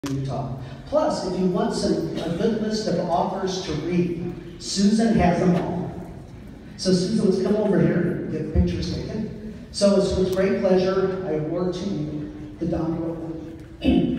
Utah. Plus, if you want a good list of authors to read, Susan has them all. So Susan, let's come over here and get pictures taken. So it's with great pleasure I award to you the Don Rowan